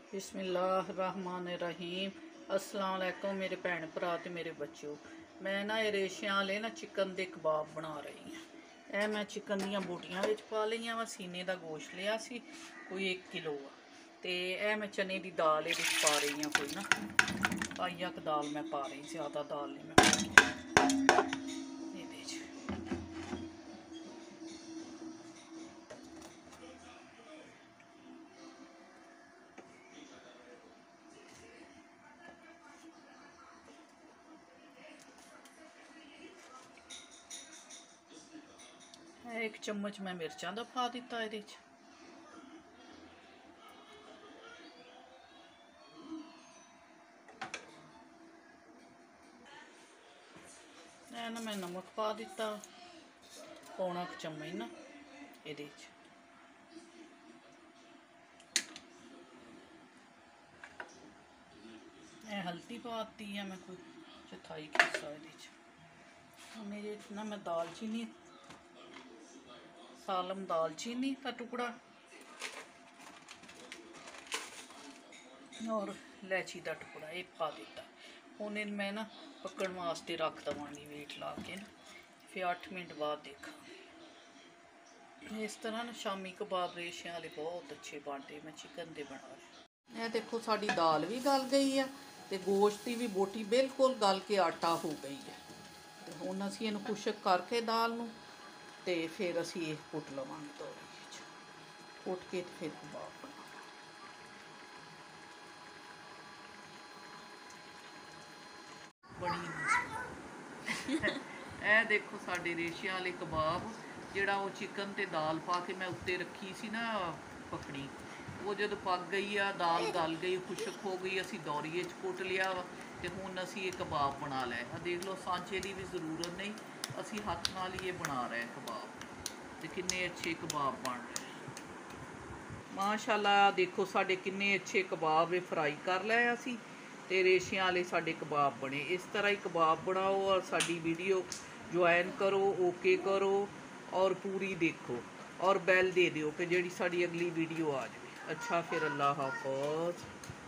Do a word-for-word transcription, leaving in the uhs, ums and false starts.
बिस्मिल्लाहिर्रहमानिर्रहीम। अस्सलाम वालेकुम मेरे भैन भरा ते मेरे बच्चों। मैं ना रेशियां वाले ना चिकन के कबाब बना रही हाँ। यह मैं चिकन दियाँ बोटियां विच पा लिया वा। सीने का गोश्त लिया सी कोई एक किलो आ। तो यह मैं चने की दाल ये पा रही हाँ। कोई ना पाइया क दाल मैं पा रही, ज़्यादा दाल नहीं मैं पा रही। एक चम्मच मैं मिर्चां दा पा दिता ये ना मैं नमक पा दिता पौना क चम्मच ना ये हल्दी पाती है मैं कोई चौथाई हिस्सा ये मेरे ना मैं दालचीनी सालम दालचीनी का टुकड़ा और इलायची का टुकड़ा ये पा दिता। उन्हें मैं ना पकड़ वास्ते रख देवांगी वेट ला के ना, फिर अठ मिनट बाद देखा। इस तरह ना शामी कबाब रेशियां वाले बहुत अच्छे बनते। मैं चिकन दे बना रही। यह देखो साड़ी दाल भी गल गई है तो गोश्त की भी बोटी बिल्कुल गल के आटा हो गई है। तो हुण असीं इहनूं खुशक करके दाल नूं ते फिर असीं ये कुट लवांगे तौली विच। कुट के फिर कबाब बना बड़ी ए देखो साडे रेशियां वाले कबाब जिहड़ा वो चिकन ते दाल पा के मैं उत्ते रखी सी ना पकड़ी, वो जब पक गई आ दाल गल गई खुशक हो गई असी दौरीए च कुट लिया वा। तो हुण असी ये कबाब बना लै। देख लो सांचे की भी जरूरत नहीं, असी हथ नाल ही ये बना रहे हैं कबाब। तो किन्ने अच्छे कबाब बन रहे माशाअल्लाह। देखो साडे किन्ने अच्छे कबाब ये फ्राई कर लै असी ते रेशियां वाले साडे कबाब बने। इस तरह ही कबाब बनाओ और साडी वीडियो ज्वाइन करो, ओके करो और पूरी देखो और बैल दे दियो कि जिहड़ी साडी अगली वीडियो आ जाए। अच्छा फिर अल्लाह हाफ़िज़।